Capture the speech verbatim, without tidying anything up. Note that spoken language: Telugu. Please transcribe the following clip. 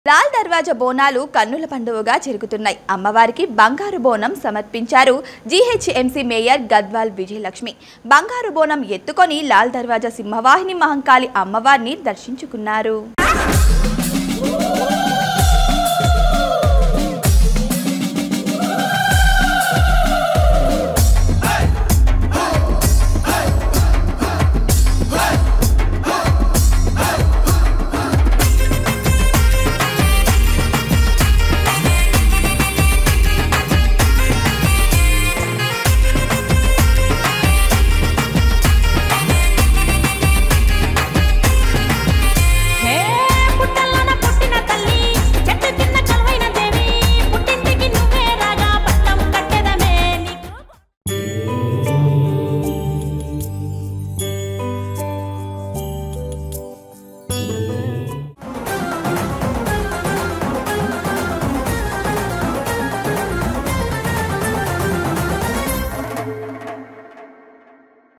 లాల్ దర్వాజా బోనాలు కన్నుల పండువగా జరుగుతున్నాయి. అమ్మవారికి బంగారు బోనం సమర్పించారు జీహెచ్ఎంసీ మేయర్ గద్వాల్ విజయలక్ష్మి. బంగారు బోనం ఎత్తుకొని లాల్ దర్వాజా సింహవాహిని మహంకాళి అమ్మవారిని దర్శించుకున్నారు.